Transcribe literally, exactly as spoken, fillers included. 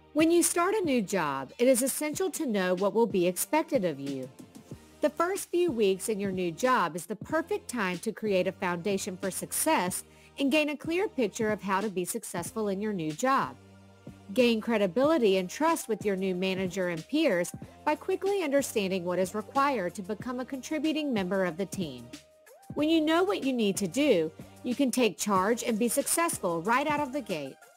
When you start a new job, it is essential to know what will be expected of you. The first few weeks in your new job is the perfect time to create a foundation for success and gain a clear picture of how to be successful in your new job. Gain credibility and trust with your new manager and peers by quickly understanding what is required to become a contributing member of the team. When you know what you need to do, you can take charge and be successful right out of the gate.